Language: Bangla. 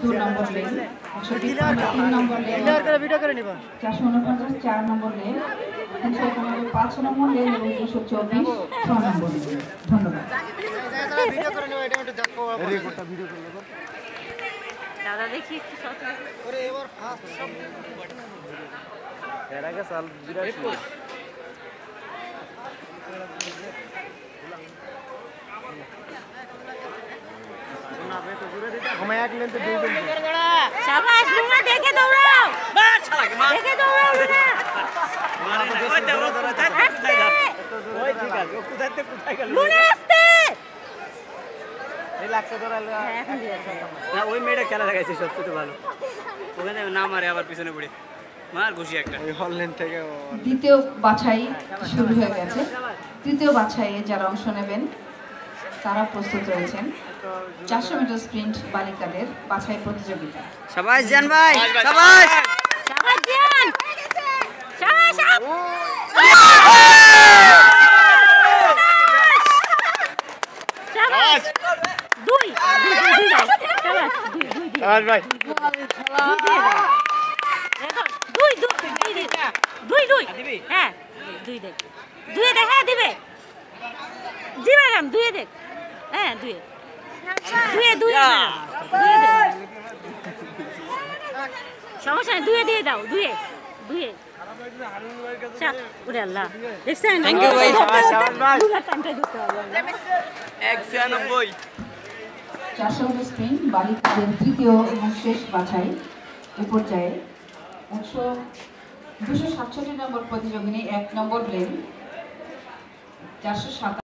2 number lane, 153 number lane, 449 4 number lane, 391 5 number lane এবং 224 6 নম্বর লেন। ধন্যবাদ। দাদা দেখি একটু এর আগে সাল বিরাট ঘুমায় এক লেন তো দুই জন শাবাশ লুনা দেখে দৌড়াও মার শালাকে মার দেখে দৌড়াও লুনা মারে না ওই দেবো কোথায় ওই ঠিক আছে ও কোথায় গেল লুনা আসতে এই লাগছে দৌড়ালে এখন দিয়েছে না ওই মেয়েটা খেলা লাগাইছে সবচেয়ে ভালো ওখানে না মারে আবার পিছনে পড়ে মার ঘুষি একটা ওই হল লেন থেকে দ্বিতীয় বাছাই শুরু হয়ে গেছে। তৃতীয় বাছাইয়ে যারা অংশ নেবেন তারা প্রস্তুত রয়েছেন। 400 মিটার স্প্রিন্ট বালিকাদের বাছাই প্রতিযোগিতা। শাবাশ জান ভাই শাবাশ শাবাশ জান শাবাশ শাবাশ দুই শাবাশ ভাই দুই হ্যাঁ দুই দেখ দুই দেখ হ্যাঁ দিবে জি ম্যাডাম দুই দেখ হ্যাঁ দুই সমস্যা নেই দুয়ে দিয়ে দাও দুয়ে আল্লাহ দেখছেন থ্যাংক ইউ ভাই 190 400 মিটার স্প্রিন্ট বালিকাদের তৃতীয় এবং শেষ বাছাই এ পর্যায়ে 267 নম্বর প্রতিযোগিনী 1 নম্বর লেন 407